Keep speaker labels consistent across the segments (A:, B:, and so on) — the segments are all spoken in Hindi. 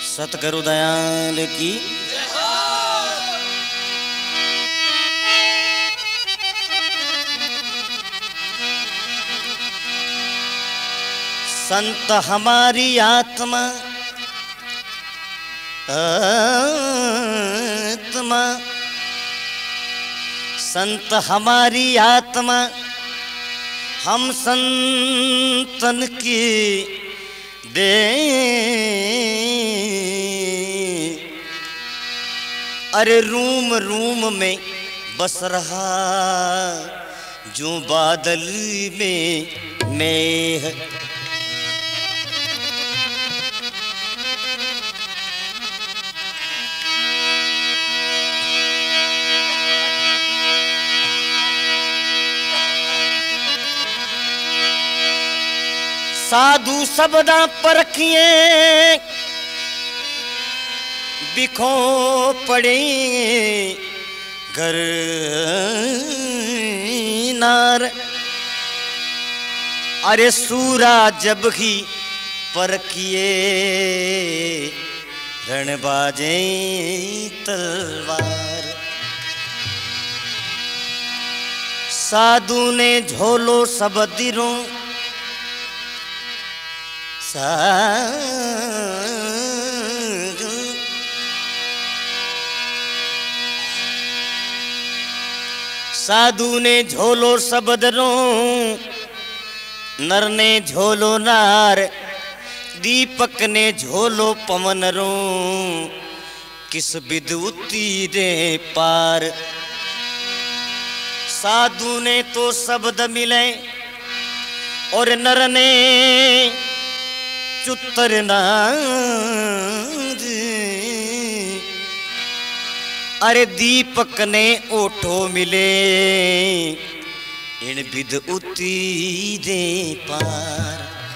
A: सतगुरु दयाल की। संत हमारी आत्मा आत्मा, संत हमारी आत्मा हम संतन की दे। अरे रूम रूम में बस रहा जो बादल में मेह। साधु सबदा परखिए बिखो पड़े घर नार। अरे सूरा जब ही परखिए रणबाजे तलवार। साधु ने झोलो सब दिरों साधु ने झोलो सबदरों, नर ने झोलो नार। दीपक ने झोलो पवनरों, किस विद उतीरे पार। साधु ने तो शब्द मिले और नर ने चुत्तर नाद। अरे दीपक ने ओठो मिले इन विद उतीरे पार।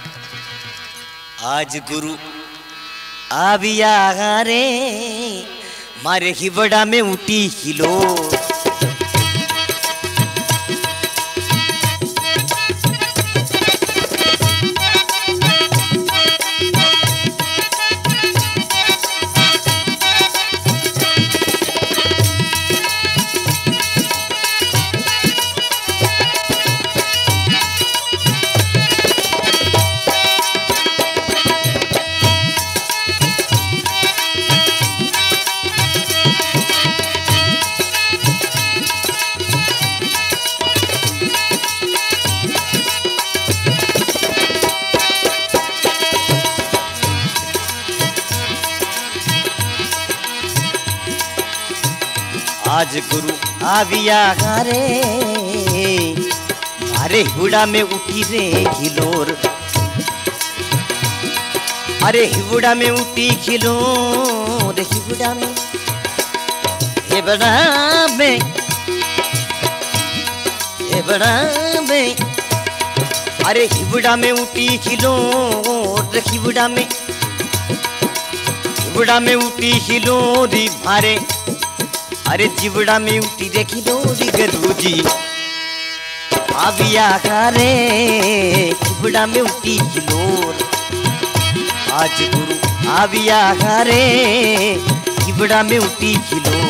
A: आज गुरु आविया रे मारे हिवड़ा में उठी हिलो। आज गुरु आविया रे मारे हिवड़ा में उठी रे खिलोर। अरे हिवड़ा में उठी खिलोर, हिवड़ा में हिवड़ा में हिवड़ा में। अरे हिवड़ा में उठी खिलोर, हिवड़ा में हिवड़ा में उठी खिलोरी मारे। अरे जिवड़ा में उठी देखी लोरी गरूजी आविया रे जिवड़ा में उठी खिलोर। आज गुरु आविया रे जिवड़ा में उठी खिलोर।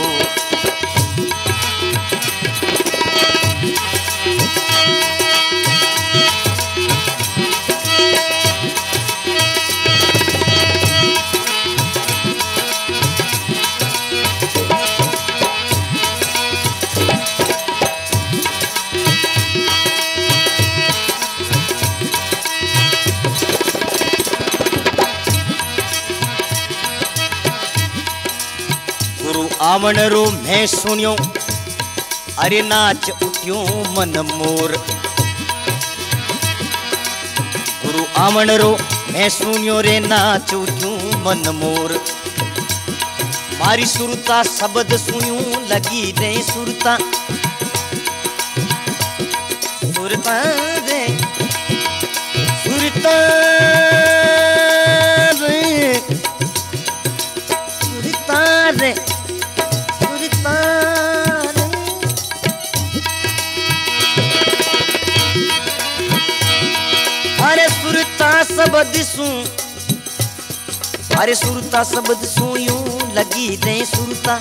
A: आवण रो मैं सुनियो अरे नाच उठ्यो मन मोर। गुरु आवण रो मैं सुनियो रे नाच उठ्यो मन मोर। मारी सुरता शब्द सुनियो लगी रे सुरता सुरता रे सुरता रे सुरता रे। अरे सुरता सब दिसूं अरे सुरता शब्द सुयूं लगी दे सुरता,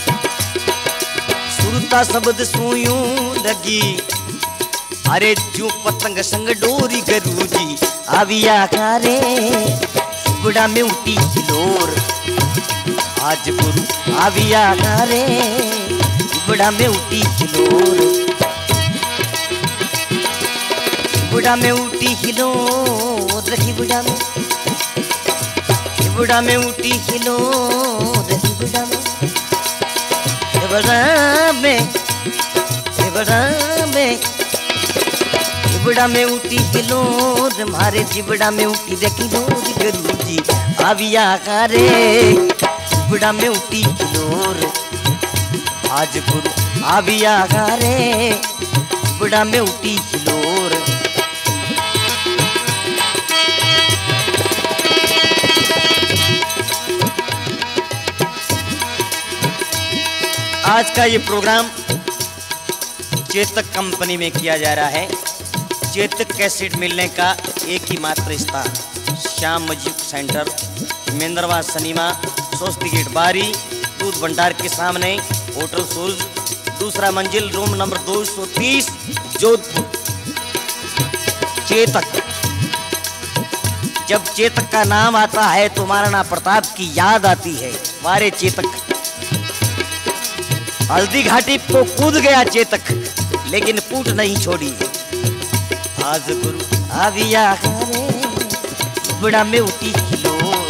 A: सुरता शब्द सुयूं लगी। अरे जो पतंग संग डोरी गरू जी आविया खारे बुढ़ा में उठी खिलोर। आज गुरु आविया खारे बुढ़ा में उठी खिलोर, बुढ़ा में उठी खिलोर रखी बुढ़ा में, बुढ़ा में उठी खिलोर रखी बुढ़ा में, बुढ़ा में, बुढ़ा में, बुढ़ा में उठी खिलोर मारे जिबड़ा में उठी देखी लोर गरू जी आविया करे बुढ़ा में उठी खिलोर। आज गुरु आविया करे बुढ़ा में उठी खिलोर। आज का ये प्रोग्राम चेतक कंपनी में किया जा रहा है। चेतक कैसेट मिलने का एक ही मात्र स्थान Shyam music centre, Mendarwa cinema, सोस्ती गेट बारी, दूध भंडार के सामने, होटल सूरज, दूसरा मंजिल, रूम नंबर 230, जोधपुर। चेतक, जब चेतक का नाम आता है तो महाराणा प्रताप की याद आती है। मारे चेतक हल्दी घाटी को कूद गया चेतक, लेकिन पूट नहीं छोड़ी। आज गुरु आविया करे बुढ़ा में उठी खिलोर।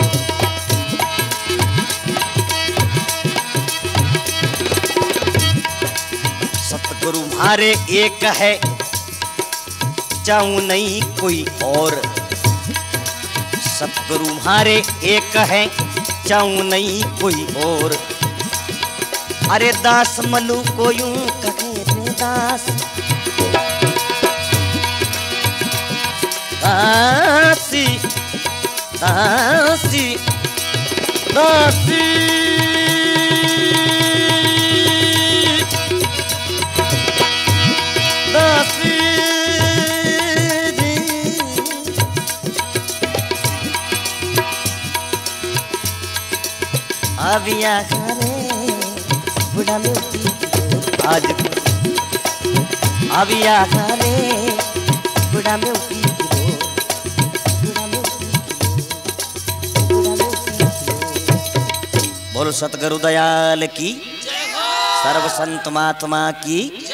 A: सतगुरु मारे एक है चाहूं नहीं कोई और, सतगुरु मारे एक है चाहूं नहीं कोई और। अरे दास मलू को यूं कहे रे दास, दासी दासी दासी दासी आविया करे बुढ़ा में उठी खिलोर। आज आविया करे बुढ़ा में उठी खिलोर, बुढ़ा में उठी खिलोर, बुढ़ा में उठी खिलोर। बोलो सतगुरु दयाल की, सर्व संत महात्मा की।